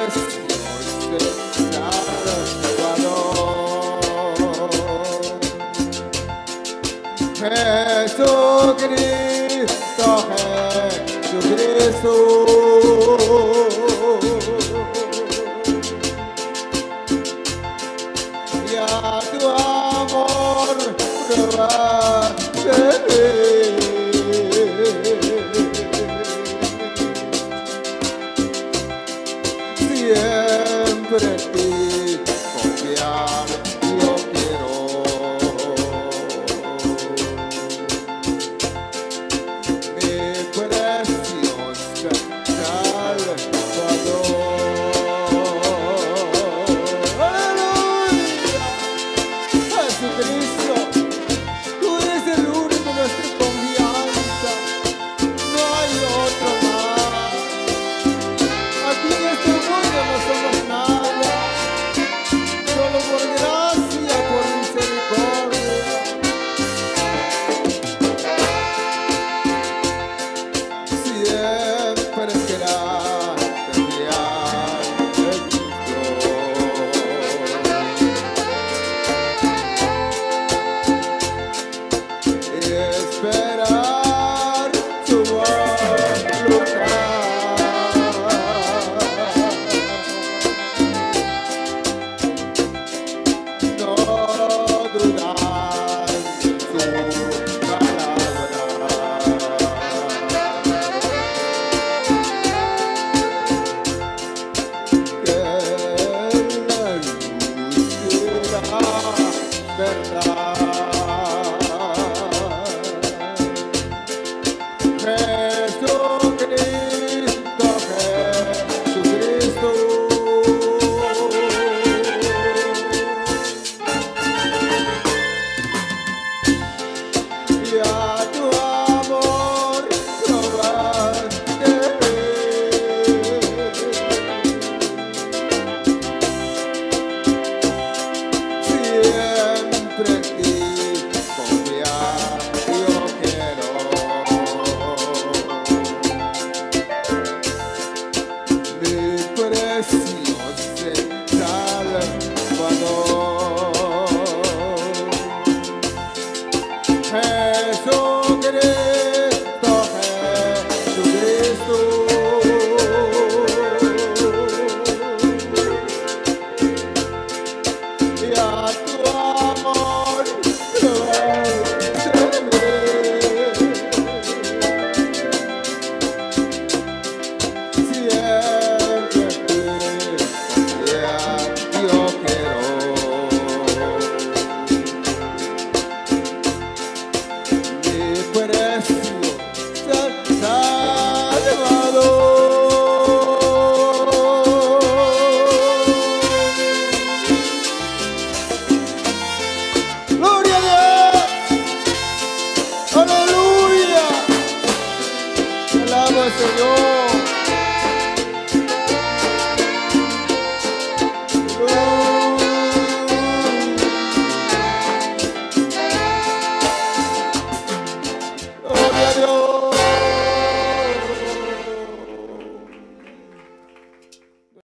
precioso Salvador. Jesucristo, Jesucristo. Y a tu amor probaré. Siempre en ti confiar yo quiero. Mi precioso Salvador. Aleluya. Jesucristo, tú eres el único nuestra confianza. No hay otro más. Aquí en este mundo no somos nada, solo por gracia, por misericordia. Siempre será confiar en Dios y esperar su voluntad. No dudar de su palabra. Que la luz será verdad. Jesucristo, Jesucristo. Y a tu amor probaré. Siempre en ti confiar yo quiero. Mi precioso Salvador. Jesucristo, Jesucristo.